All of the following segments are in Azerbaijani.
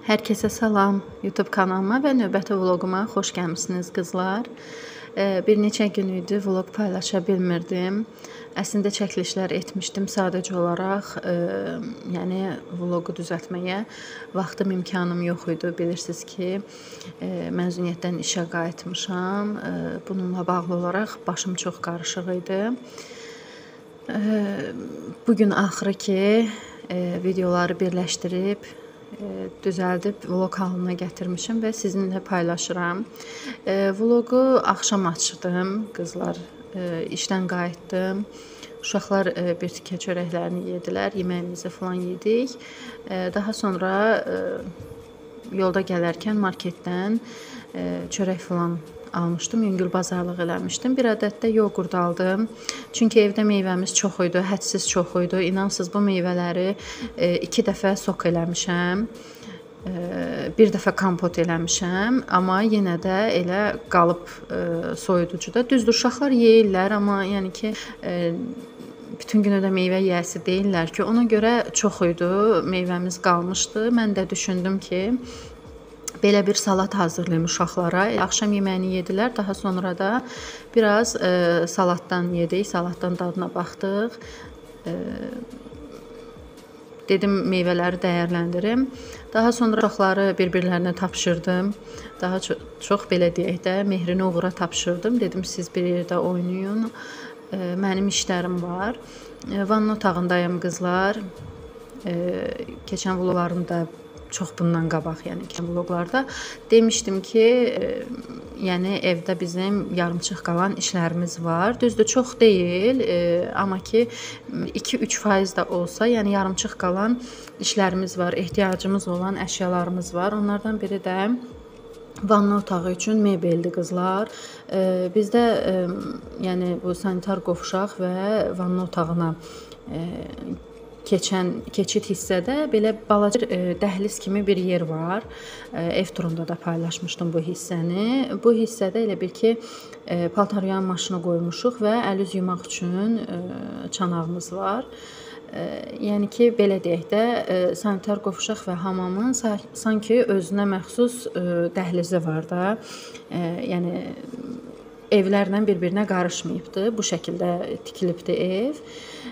Hər kəsə salam, YouTube kanalıma və növbəti vloquma xoş gəlmisiniz qızlar. Bir neçə gün idi vloq paylaşa bilmirdim. Əslində çəkilişlər etmişdim sadəcə olaraq, yəni vloqu düzəltməyə vaxtım, imkanım yox idi. Bilirsiniz ki, məzuniyyətdən işə qayıtmışam. Bununla bağlı olaraq başım çox qarışıq idi. Bugün axırı ki, videoları birləşdirib düzəldib vloq halına gətirmişəm və sizinlə paylaşıram. Vloqu axşam açdım, qızlar, işdən qayıtdım. Uşaqlar bir tikə çörəklərini yedilər, yeməyimizi falan yedik. Daha sonra yolda gələrkən marketdən çörək falan almışdım, yüngül bazarlıq eləmişdim. Bir ədəd də yoğurt aldım. Çünki evdə meyvəmiz çox idi, hədsiz çox idi. İnansız bu meyvələri 2 dəfə sok eləmişəm. Bir dəfə kompot eləmişəm, amma yenə də elə qalıb soyuducuda. Düzdür, uşaqlar yeyirlər, amma yəni ki bütün günü də meyvə yeyəsi deyirlər ki, ona görə çox idi, meyvəmiz qalmışdı. Mən də düşündüm ki, belə bir salat hazırlayım uşaqlara. Axşam yeməyini yedilər, daha sonra da biraz salatdan yedik, salatdan dadına baxdıq. Dedim meyvələri dəyərləndirim. Daha sonra uşaqları bir-birlərinə tapşırdım. Daha çox belə deyək də Mehrini Uğura tapşırdım. Dedim siz bir yerdə oynayın. Mənim işlərim var. Vanna otağındayım qızlar. Keçən vloqlarımda çox bundan qabaq, yəni ki, vloqlarda demişdim ki, yəni evdə bizim yarımçıq qalan işlərimiz var. Düzdür, çox deyil, amma ki 2-3% də olsa, yəni yarımçıq qalan işlərimiz var, ehtiyacımız olan əşyalarımız var. Onlardan biri də vanna otağı üçün mebeldir qızlar. Bizdə yəni bu sanitar qovşaq və vanna otağına keçid hissədə belə balaca dəhliz kimi bir yer var. Ev turunda da paylaşmışdım bu hissəni. Bu hissədə elə bil ki, paltar yuyan maşını qoymuşuq və əl-üz yumaq üçün çanağımız var. Yəni ki, belə deyək də, sanitar qovşaq və hamamın sanki özünə məxsus dəhlizi var da. Yəni evlərlə bir-birinə qarışmayıbdı. Bu şəkildə tikilibdi ev.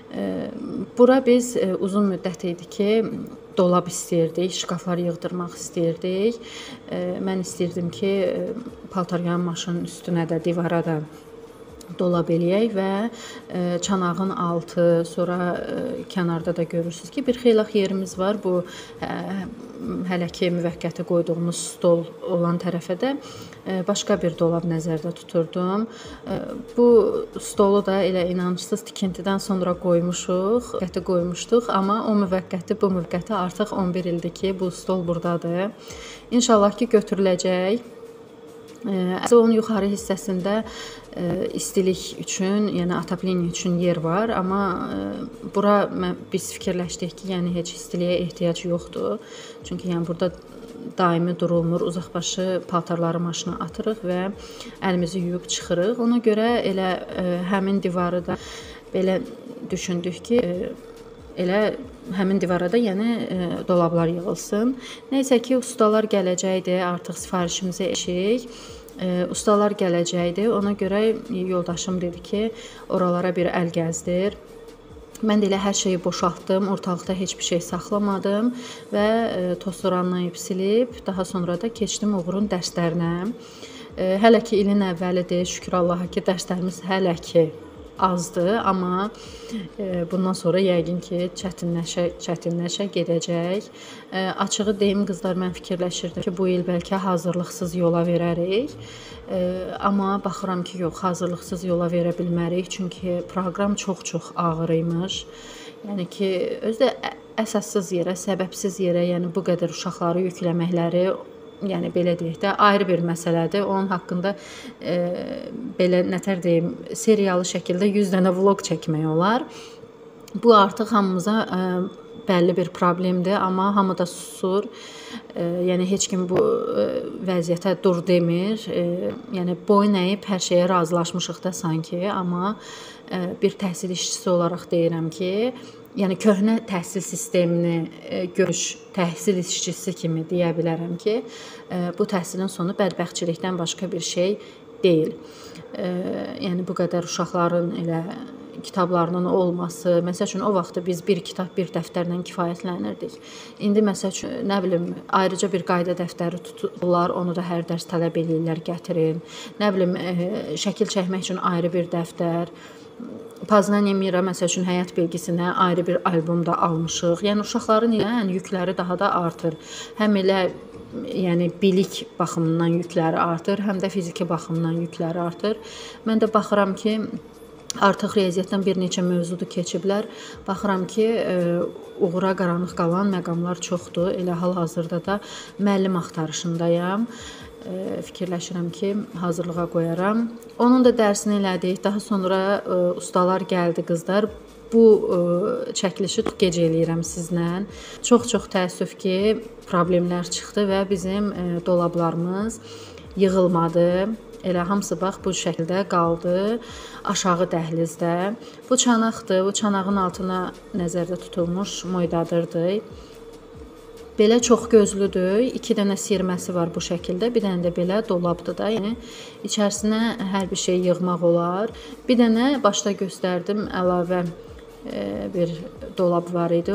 Bura biz uzun müddət idi ki, dolab istəyirdik, şkaflar yığdırmaq istəyirdik. Mən istəyirdim ki, paltar yuyan maşının üstünə də, divara da dolab eləyək və çanağın altı, sonra kənarda da görürsünüz ki, bir xeylaq yerimiz var. Bu hələ ki müvəqqəti qoyduğumuz stol olan tərəfə də başqa bir dolab nəzərdə tuturdum. Bu stolu da elə inanırsınız tikintidən sonra qoymuşduq, amma o müvəqqəti, bu müvəqqəti artıq 11 ildir ki, bu stol buradadır. İnşallah ki götürüləcək. Onun yuxarı hissəsində istilik üçün, yəni atapleniya üçün yer var, amma bura biz fikirləşdik ki, yəni heç istiliyə ehtiyac yoxdur. Çünki yəni burada daimi durulmur, uzaqbaşı paltarları maşına atırıq və əlimizi yuyub çıxırıq. Ona görə elə həmin divarı da belə düşündük ki, elə həmin divara da yəni dolablar yığılsın. Nəysə ki, ustalar gələcəkdi, artıq sifarişimizi eşik. Ustalar gələcəkdi, ona görə yoldaşım dedi ki, oralara bir əl gəzdir. Mən də elə hər şeyi boşaltdım, ortalıqda heç bir şey saxlamadım və tozsoranlayıb silib, daha sonra da keçdim Uğurun dərslərinə. Hələ ki ilin əvvəlidir, şükür Allaha ki, dərslərimiz hələ ki azdır, amma bundan sonra yəqin ki, çətinləşə gedəcək. Açığı deyim, qızlar, mən fikirləşirdim ki, bu il bəlkə hazırlıqsız yola verərik. Amma baxıram ki, yox, hazırlıqsız yola verə bilmərik, çünki proqram çox-çox ağır imiş. Yəni ki, özdə əsassız yerə, səbəbsiz yerə, yəni bu qədər uşaqları yükləməkləri, yəni belə deyək də, ayrı bir məsələdir. Onun haqqında belə nətər deyim, seriyalı şəkildə 100 dənə vloq çəkmək olar. Bu artıq hamımıza bəlli bir problemdir, amma hamı da susur. Yəni heç kim bu vəziyyətə dur demir. Yəni boyun əyib hər şeyə razılaşmışıq da sanki, amma bir təhsil işçisi olaraq deyirəm ki, yəni köhnə təhsil sistemini təhsil işçisi kimi deyə bilərəm ki, bu təhsilin sonu bədbəxtçilikdən başqa bir şey deyil. Yəni bu qədər uşaqların elə kitablarının olması, məsəl üçün o vaxtda biz bir kitab, bir dəftərlə kifayətlənirdik. İndi məsəl üçün nə bilim, ayrıca bir qayda dəftəri tuturlar, onu da hər dərs tələb eləyirlər, gətirin. Nə bilim, şəkil çəkmək üçün ayrı bir dəftər. Poznaniya Mira məsəl üçün həyat bilgisinə ayrı bir albom da almışıq. Yəni uşaqların yükləri daha da artır. Həm elə yəni bilik baxımından yükləri artır, həm də fiziki baxımdan yükləri artır. Mən də baxıram ki, artıq riyaziyyatdan bir neçə mövzudu keçiblər. Baxıram ki, uğura qaranlıq qalan məqamlar çoxdur. Elə hal-hazırda da müəllim axtarışındayam. Fikirləşirəm ki, hazırlığa qoyaram. Onun da dərsini elədik. Daha sonra ustalar gəldi, qızlar. Bu çəkilişi gec eləyirəm sizlə. Çox-çox təəssüf ki, problemlər çıxdı və bizim dolablarımız yığılmadı. Elə hamısı bax bu şəkildə qaldı aşağı dəhlizdə. Bu çanaqdır. Bu çanağın altına nəzərdə tutulmuş moydadırdır. Belə çox gözlüdür. 2 dənə sirməsi var bu şəkildə. Bir dənə də belə dolabdır da. Yəni içərisinə hər bir şey yığmaq olar. Bir dənə başda göstərdim əlavə bir dolab var idi.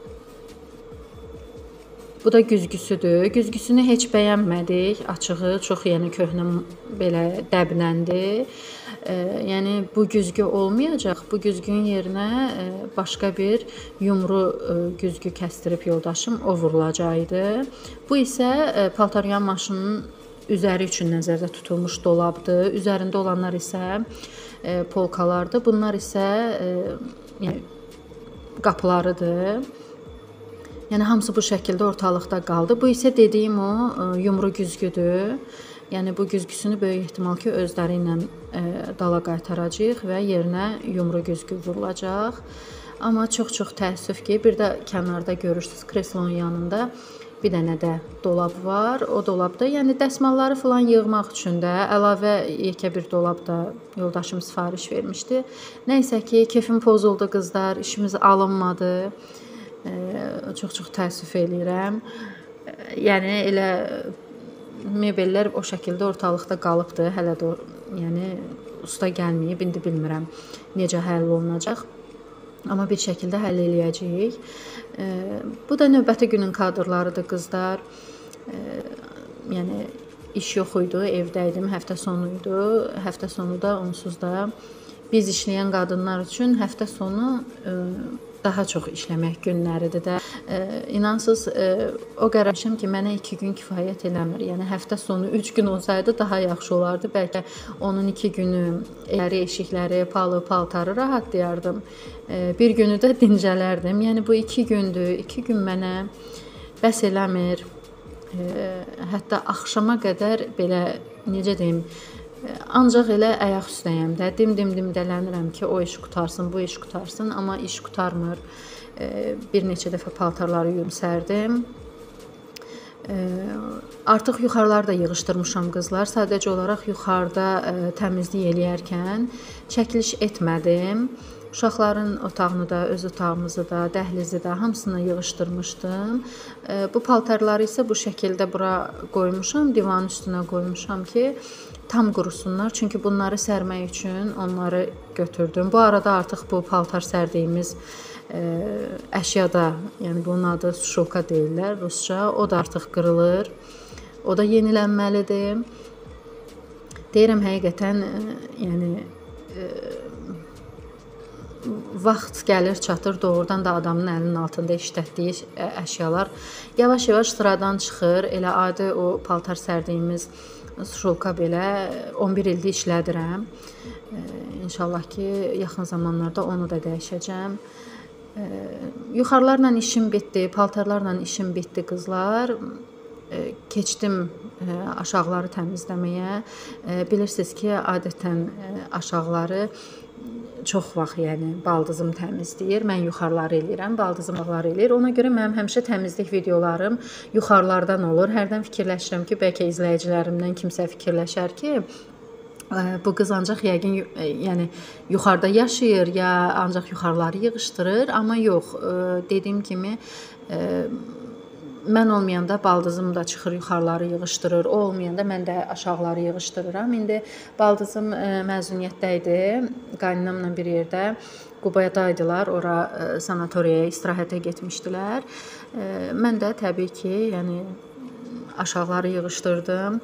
Bu da güzgüsüdür. Güzgüsünü heç bəyənmədik. Açığı çox yəni köhnə belə dəbləndi. Yəni bu güzgü olmayacaq. Bu güzgünün yerinə başqa bir yumru güzgü kəsdirib yoldaşım o vurulacaqdı. Bu isə paltaryan maşının üzəri üçün nəzərdə tutulmuş dolabdır. Üzərində olanlar isə polkalardır. Bunlar isə yəni qapılarıdır. Yəni hamısı bu şəkildə ortalıqda qaldı. Bu isə dediyim o yumru güzgüdür. Yəni bu güzgüsünü böyük ehtimal ki, özləri ilə dala qaytaracağıq və yerinə yumru güzgü vurulacaq. Amma çox-çox təəssüf ki, bir də kənarda görürsüz kreslonun yanında bir dənə də dolab var. O dolabda yəni dəsmalları falan yığmaq üçün də əlavə yekə bir dolab da yoldaşım sifariş vermişdi. Nəysə ki, kefim pozuldu qızlar, işimiz alınmadı. Çox-çox təəssüf eləyirəm. Yəni elə mebellər o şəkildə ortalıqda qalıbdı. Hələ də yəni usta gəlməyib. İndi bilmirəm necə həll olunacaq. Amma bir şəkildə həll eləyəcəyik. Bu da növbəti günün kadrlarıdır qızlar. Yəni iş yox idi, evdə idim, həftə sonu idi. Həftə sonu da onsuz da biz işləyən qadınlar üçün həftə sonu daha çox işləmək günləridir də. İnansız o qərarlaşım ki, mənə 2 gün kifayət eləmir. Yəni həftə sonu 3 gün olsaydı daha yaxşı olardı. Bəlkə onun 2 günü evləri, eşikləri, paltarı rahatlayardım. Bir günü də dincələrdim. Yəni bu 2 gündür. 2 gün mənə bəs eləmir. Hətta axşama qədər belə necə deyim, ancaq elə ayaq üstəyəm də, dim-dim-dimdələnirəm ki, o iş qutarsın, bu iş qutarsın, amma iş qutarmır. Bir neçə dəfə paltarları yumsərdim. Artıq yuxarıları da yığışdırmışam qızlar. Sadəcə olaraq yuxarıda təmizlik eləyərkən çəkiliş etmədim. Uşaqların otağını da, öz otağımızı da, dəhlizi də hamısını yığışdırmışdım. Bu paltarları isə bu şəkildə bura qoymuşam, divanın üstünə qoymuşam ki, tam qurusunlar. Çünki bunları sərmək üçün onları götürdüm. Bu arada artıq bu paltar sərdiyimiz əşyada, yəni bunun adı suşovka deyirlər rusca. O da artıq qırılır. O da yenilənməlidir. Deyirəm həqiqətən, yəni vaxt gəlir, çatır, doğrudan da adamın əlinin altında işlətdiyi əşyalar yavaş-yavaş sıradan çıxır. Elə adi o paltar sərdiyimiz suşovka belə 11 ildir işlədirəm. İnşallah ki, yaxın zamanlarda onu da dəyişəcəm. Yuxarılarla işim bitdi, paltarlarla işim bitdi qızlar. Keçdim aşağıları təmizləməyə. Bilirsiniz ki, adətən aşağıları çox vaxt, yəni baldızım təmizləyir. Mən yuxarıları eləyirəm, baldızım aşağıları eləyir. Ona görə mənim həmişə təmizlik videolarım yuxarılardan olur. Hərdən fikirləşirəm ki, bəlkə izləyicilərimdən kimsə fikirləşər ki, bu qız ancaq yəqin yəni yuxarıda yaşayır, ya ancaq yuxarıları yığışdırır, amma yox, dediyim kimi mən olmayanda baldızım da çıxır yuxarıları yığışdırır. O olmayanda mən də aşağıları yığışdırıram. İndi baldızım məzuniyyətdə idi. Qaynanamla bir yerdə Qubayadaydılar. Ora sanatoriyaya istirahətə getmişdilər. Mən də təbii ki, yəni aşağıları yığışdırdım.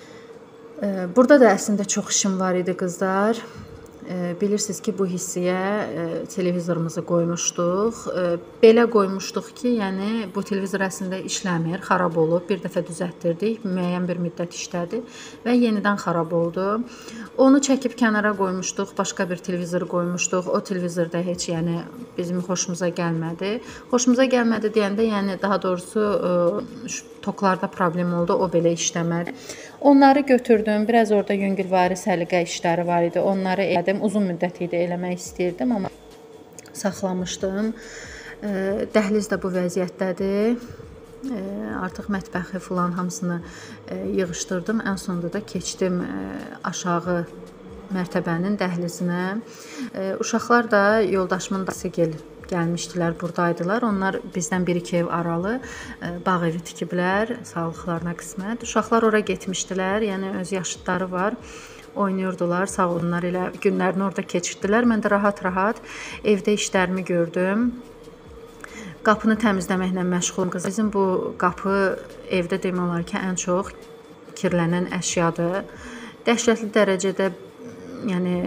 Burada da əslində çox işim var idi qızlar. Bilirsiniz ki, bu hissəyə televizorumuzu qoymuşduq. Belə qoymuşduq ki, yəni bu televizor əslində işləmir, xarab olub. Bir dəfə düzəltdirdik, müəyyən bir müddət işlədi və yenidən xarab oldu. Onu çəkib kənara qoymuşduq, başqa bir televizor qoymuşduq. O televizorda heç yəni bizim xoşumuza gəlmədi. Xoşumuza gəlmədi deyəndə, yəni daha doğrusu toklarda problem oldu, o belə işləmədi. Onları götürdüm, biraz orada yüngülvari səliqə işləri var idi. Onları elədim, uzun müddət idi eləmək istəyirdim, amma saxlamışdım. Dəhliz də bu vəziyyətdədir. Artıq mətbəxi falan hamısını yığışdırdım. Ən sonunda da keçdim aşağı mərtəbənin dəhlizinə. Uşaqlar da yoldaşımın dayısı gəlmişdilər, buradaydılar. Onlar bizdən 1-2 ev aralı bağ evi tikiblər, sağlıqlarına qismət. Uşaqlar ora getmişdilər, yəni öz yaşıdları var. Oynayırdılar, sağ olunlar elə günlərini orada keçirdilər. Mən də rahat-rahat evdə işlərimi gördüm. Qapını təmizləməklə məşğulum. Bizim bu qapı evdə demək olar ki, ən çox kirlənən əşyadır. Dəhşətli dərəcədə, yəni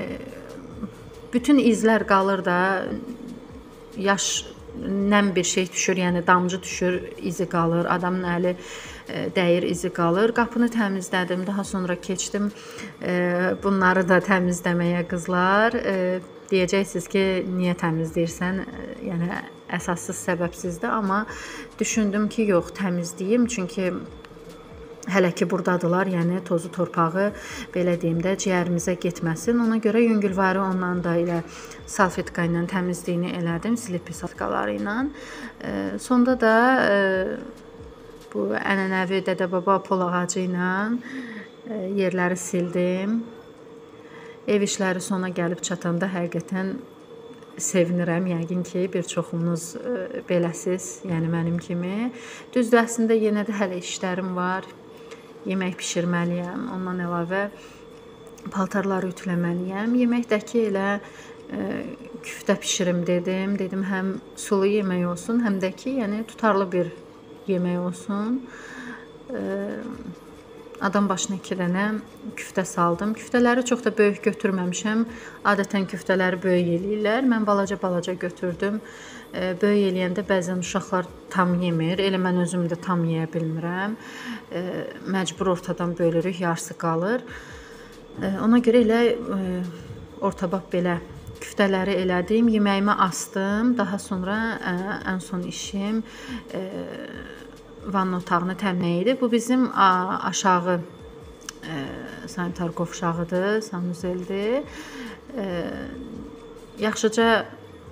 bütün izlər qalır da, yaş nəm bir şey düşür, yəni damcı düşür, izi qalır, adamın əli dəyir, izi qalır. Qapını təmizlədim, daha sonra keçdim bunları da təmizləməyə qızlar. Deyəcəksiniz ki, niyə təmizləyirsən? Yəni əsassız, səbəbsizdir, amma düşündüm ki, yox, təmizləyim, çünki hələ ki burdadılar, yəni tozu torpağı belə deyim də ciyərimizə getməsin. Ona görə yüngülvari ondan da elə salfetka ilə təmizliyini elədim, silib pisatkaları ilə. Sonda da bu ənənəvi dədə-baba pol ağacı ilə yerləri sildim. Ev işləri sona gəlib çatanda həqiqətən sevinirəm. Yəqin ki, bir çoxunuz beləsiz, yəni mənim kimi. Düzdür, əslində yenə də hələ işlərim var. Yemək bişirməliyəm. Ondan əlavə paltarları ütüləməliyəm. Yeməkdəki elə küftə bişirim dedim. Dedim həm sulu yemək olsun, həm də ki, yəni tutarlı bir yemək olsun. Adam başına 2 dənə küftə saldım. Küftələri çox da böyük götürməmişəm. Adətən küftələri böyük eləyirlər. Mən balaca götürdüm. Böyük eləyəndə bəzən uşaqlar tam yemir. Elə mən özüm də tam yeyə bilmirəm. Məcbur ortadan bölürük, yarısı qalır. Ona görə elə ortabab belə küftələri elədim. Yeməyimi asdım. Daha sonra ən son işim vanna otağını təmizləmək idi. Bu bizim aşağı sanitar qovşağıdır, sanuzeldir. Yaxşıca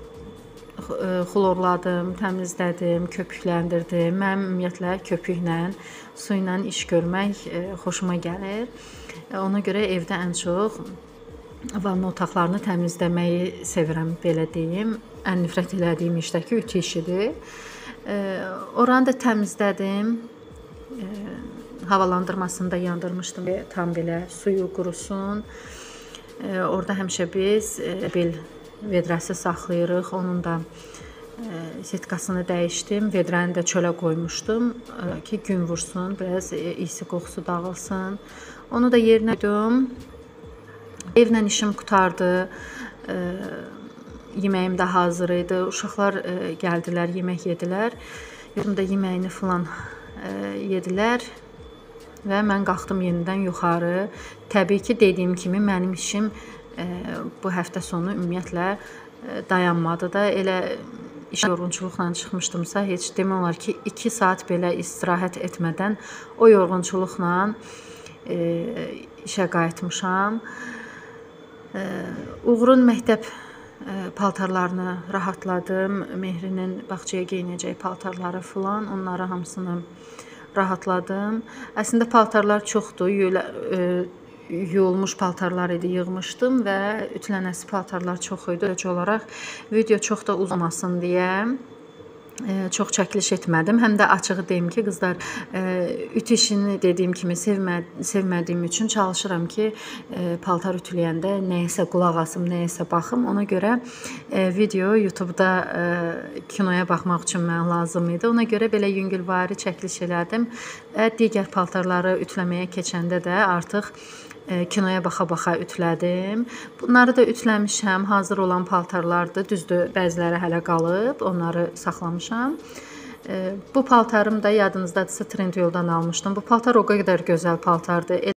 xlorladım, təmizlədim, köpükləndirdim. Mən ümumiyyətlə köpüklə, su ilə iş görmək xoşuma gəlir. Ona görə evdə ən çox vanna otaqlarını təmizləməyi sevirəm, belə deyim. Ən nifrət elədiyim işdəki ütü işidir. Oranı da təmizlədim. Havalandırmasını da yandırmışdım. Tam belə suyu qurusun. Orada həmişə biz bil vedrəsi saxlayırıq. Onun da setkasını dəyişdim. Vedrəni də çölə qoymuşdum ki, gün vursun, biraz isi qoxusu dağılsın. Onu da yerinə qoydum. Evlə işim qutardı. Yeməyim də hazır idi. Uşaqlar gəldilər, yemək yedilər. Yorumda yeməyini falan yedilər və mən qalxdım yenidən yuxarı. Təbii ki, dediyim kimi mənim işim bu həftə sonu ümumiyyətlə dayanmadı da. Elə iş yorğunçuluqla çıxmışdımsa, heç demək olar ki, 2 saat belə istirahət etmədən o yorğunçuluqla işə qayıtmışam. Uğurun məktəb paltarlarını rahatladım. Mehrinin bağçaya geyinəcəyi paltarları falan, onları hamısını rahatladım. Əslində paltarlar çoxdur. Yuyulmuş paltarlar idi, yığmışdım və ütülənəsi paltarlar çox idi. Ölçü olaraq video çox da uzamasın deyə çox çəkiliş etmədim. Həm də açığı deyim ki, qızlar, ütü işini dediyim kimi sevmədiyim üçün çalışıram ki, paltar ütüləyəndə nəyəsə qulaq asım, nəyəsə baxım. Ona görə video YouTube-da kinoya baxmaq üçün mənə lazım idi. Ona görə belə yüngülvari çəkiliş elədim və digər paltarları ütüləməyə keçəndə də artıq kinoya baxa-baxa ütülədim. Bunları da ütüləmişəm. Hazır olan paltarlardır. Düzdür, bəziləri hələ qalıb. Onları saxlamışam. Bu paltarım da yadınızdadırsa Trendyoldan almışdım. Bu paltar o qədər gözəl paltardır.